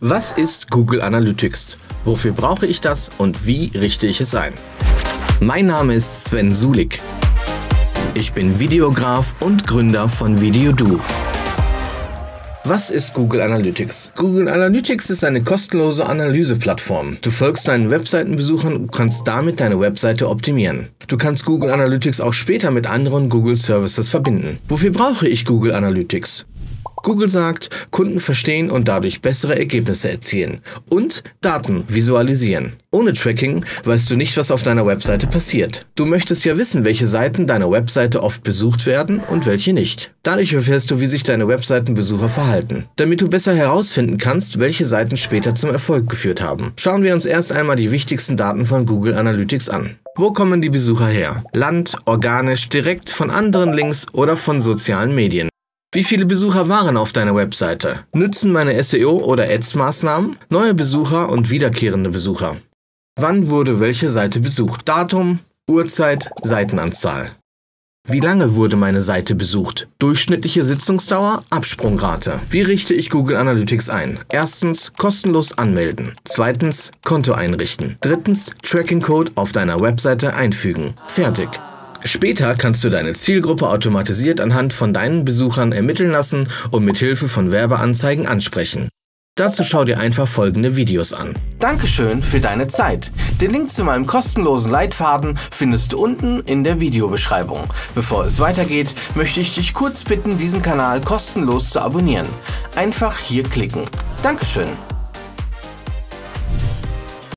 Was ist Google Analytics? Wofür brauche ich das und wie richte ich es ein? Mein Name ist Sven Sulik. Ich bin Videograf und Gründer von VideoDo. Was ist Google Analytics? Google Analytics ist eine kostenlose Analyseplattform. Du folgst deinen Webseitenbesuchern und kannst damit deine Webseite optimieren. Du kannst Google Analytics auch später mit anderen Google Services verbinden. Wofür brauche ich Google Analytics? Google sagt, Kunden verstehen und dadurch bessere Ergebnisse erzielen und Daten visualisieren. Ohne Tracking weißt du nicht, was auf deiner Webseite passiert. Du möchtest ja wissen, welche Seiten deiner Webseite oft besucht werden und welche nicht. Dadurch erfährst du, wie sich deine Webseitenbesucher verhalten, damit du besser herausfinden kannst, welche Seiten später zum Erfolg geführt haben. Schauen wir uns erst einmal die wichtigsten Daten von Google Analytics an. Wo kommen die Besucher her? Land, organisch, direkt von anderen Links oder von sozialen Medien? Wie viele Besucher waren auf deiner Webseite? Nützen meine SEO- oder Ads-Maßnahmen? Neue Besucher und wiederkehrende Besucher? Wann wurde welche Seite besucht? Datum, Uhrzeit, Seitenanzahl. Wie lange wurde meine Seite besucht? Durchschnittliche Sitzungsdauer, Absprungrate. Wie richte ich Google Analytics ein? Erstens, kostenlos anmelden. Zweitens, Konto einrichten. Drittens, Tracking-Code auf deiner Webseite einfügen. Fertig. Später kannst du deine Zielgruppe automatisiert anhand von deinen Besuchern ermitteln lassen und mit Hilfe von Werbeanzeigen ansprechen. Dazu schau dir einfach folgende Videos an. Dankeschön für deine Zeit. Den Link zu meinem kostenlosen Leitfaden findest du unten in der Videobeschreibung. Bevor es weitergeht, möchte ich dich kurz bitten, diesen Kanal kostenlos zu abonnieren. Einfach hier klicken. Dankeschön.